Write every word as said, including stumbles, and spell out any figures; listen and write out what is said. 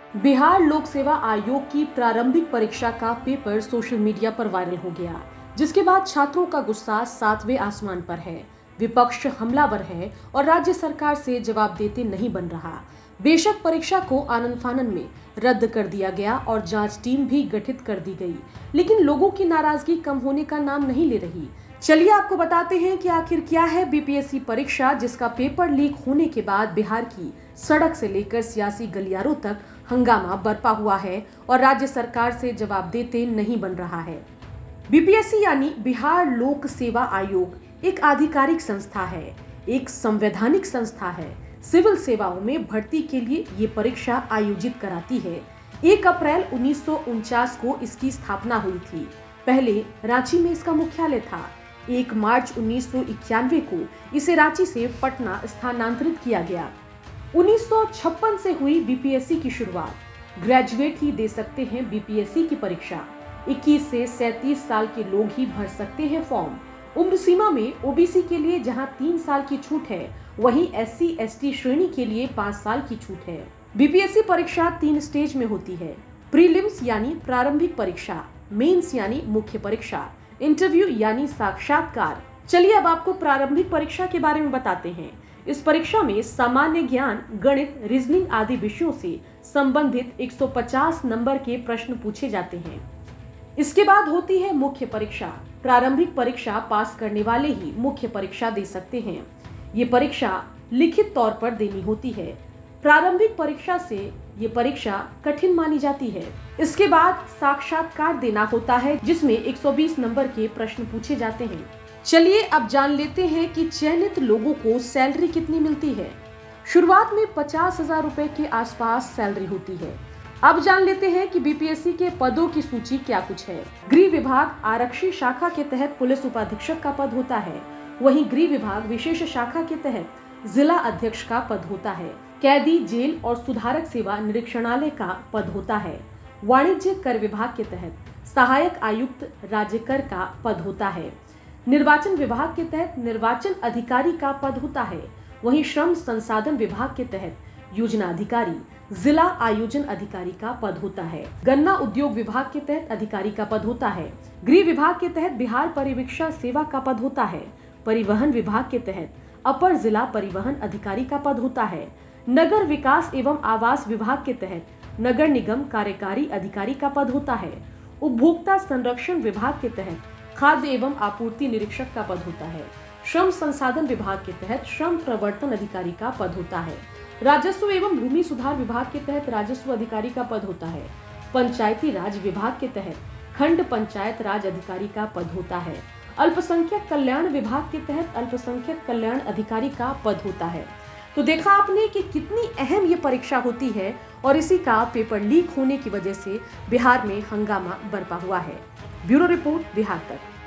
बिहार लोक सेवा आयोग की प्रारंभिक परीक्षा का पेपर सोशल मीडिया पर वायरल हो गया, जिसके बाद छात्रों का गुस्सा सातवें आसमान पर है। विपक्ष हमलावर है और राज्य सरकार से जवाब देते नहीं बन रहा। बेशक परीक्षा को आनन फानन में रद्द कर दिया गया और जांच टीम भी गठित कर दी गई, लेकिन लोगों की नाराजगी कम होने का नाम नहीं ले रही। चलिए आपको बताते हैं कि आखिर क्या है बीपीएससी परीक्षा, जिसका पेपर लीक होने के बाद बिहार की सड़क से लेकर सियासी गलियारों तक हंगामा बरपा हुआ है और राज्य सरकार से जवाब देते नहीं बन रहा है। बीपीएससी यानी बिहार लोक सेवा आयोग एक आधिकारिक संस्था है, एक संवैधानिक संस्था है। सिविल सेवाओं में भर्ती के लिए ये परीक्षा आयोजित कराती है। एक अप्रैल उन्नीस सौ उनचास को इसकी स्थापना हुई थी। पहले रांची में इसका मुख्यालय था। एक मार्च उन्नीस सौ इक्यानवे को इसे रांची से पटना स्थानांतरित किया गया। उन्नीस सौ छप्पन से हुई बीपीएससी की शुरुआत। ग्रेजुएट ही दे सकते हैं बीपीएससी की परीक्षा। इक्कीस से सैंतीस साल के लोग ही भर सकते हैं फॉर्म। उम्र सीमा में ओबीसी के लिए जहां तीन साल की छूट है, वहीं एससी एसटी श्रेणी के लिए पाँच साल की छूट है। बीपीएससी परीक्षा तीन स्टेज में होती है। प्रीलिम्स यानी प्रारंभिक परीक्षा, मेंस यानी मुख्य परीक्षा, इंटरव्यू यानी साक्षात्कार। चलिए अब आपको प्रारंभिक परीक्षा के बारे में बताते हैं। इस परीक्षा में सामान्य ज्ञान, गणित, रीजनिंग आदि विषयों से संबंधित एक सौ पचास नंबर के प्रश्न पूछे जाते हैं। इसके बाद होती है मुख्य परीक्षा। प्रारंभिक परीक्षा पास करने वाले ही मुख्य परीक्षा दे सकते हैं। ये परीक्षा लिखित तौर पर देनी होती है। प्रारंभिक परीक्षा से ये परीक्षा कठिन मानी जाती है। इसके बाद साक्षात्कार देना होता है, जिसमें एक सौ बीस नंबर के प्रश्न पूछे जाते हैं। चलिए अब जान लेते हैं कि चयनित लोगों को सैलरी कितनी मिलती है। शुरुआत में पचास हजार रुपए के आसपास सैलरी होती है। अब जान लेते हैं कि बीपीएससी के पदों की सूची क्या कुछ है। गृह विभाग आरक्षी शाखा के तहत पुलिस उपाधीक्षक का पद होता है। वहीं गृह विभाग विशेष शाखा के तहत जिला अध्यक्ष का पद होता है। कैदी जेल और सुधारक सेवा निरीक्षणालय का पद होता है। वाणिज्य कर विभाग के तहत सहायक आयुक्त राज्य कर का पद होता है। निर्वाचन विभाग के तहत निर्वाचन अधिकारी का पद होता है। वहीं श्रम संसाधन विभाग के तहत योजना अधिकारी, जिला आयोजन अधिकारी का पद होता है। गन्ना उद्योग विभाग के तहत अधिकारी का पद होता है। गृह विभाग के तहत बिहार परिवीक्षा सेवा का पद होता है। परिवहन विभाग के तहत अपर जिला परिवहन अधिकारी का पद होता है। नगर विकास एवं आवास विभाग के तहत नगर निगम कार्यकारी अधिकारी का पद होता है। उपभोक्ता संरक्षण विभाग के तहत खाद्य एवं आपूर्ति निरीक्षक का पद होता है। श्रम संसाधन विभाग के तहत श्रम प्रवर्तन अधिकारी का पद होता है। राजस्व एवं भूमि सुधार विभाग के तहत राजस्व अधिकारी का पद होता है। पंचायती राज विभाग के तहत खंड पंचायत राज अधिकारी का पद होता है। अल्पसंख्यक कल्याण विभाग के तहत अल्पसंख्यक कल्याण अधिकारी का पद होता है। तो देखा आपने कि कितनी अहम ये परीक्षा होती है और इसी का पेपर लीक होने की वजह से बिहार में हंगामा बरपा हुआ है। ब्यूरो रिपोर्ट, बिहार तक।